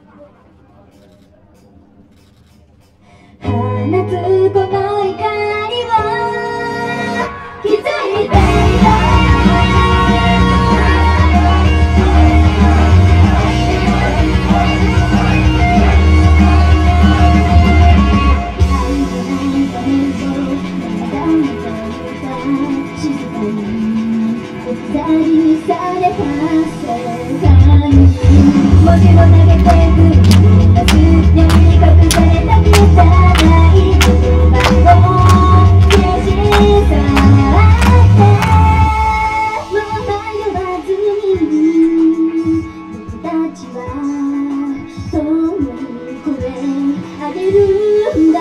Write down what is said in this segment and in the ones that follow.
放つこの怒りを気づいていたされた世界に文字を投げてくるなす闇に隠された汚い言葉を消し去ってもう迷わずに僕たちは共に声上げるんだ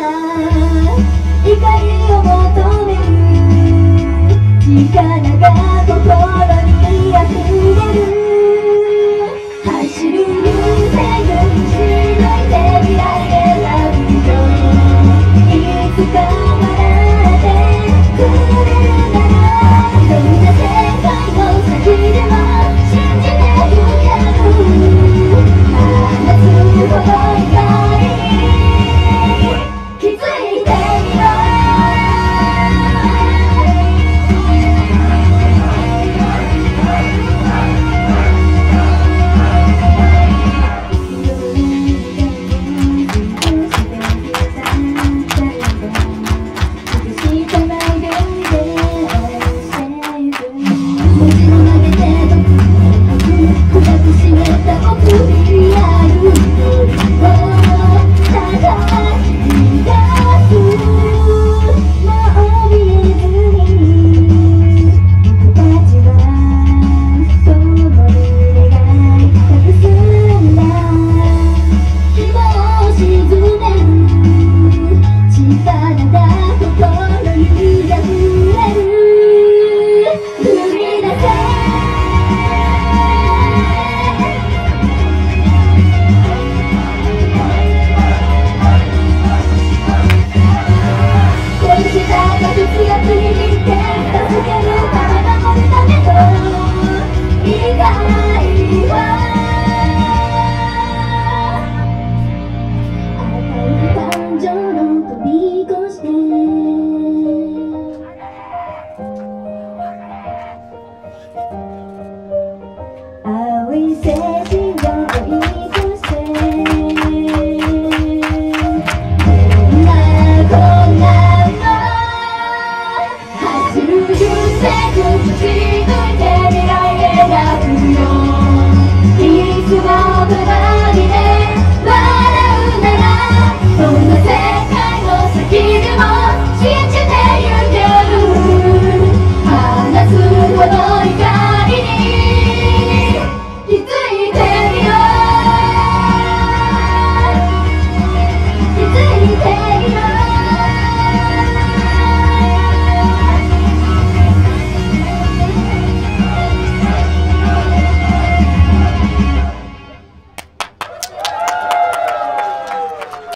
怒りを求める力が心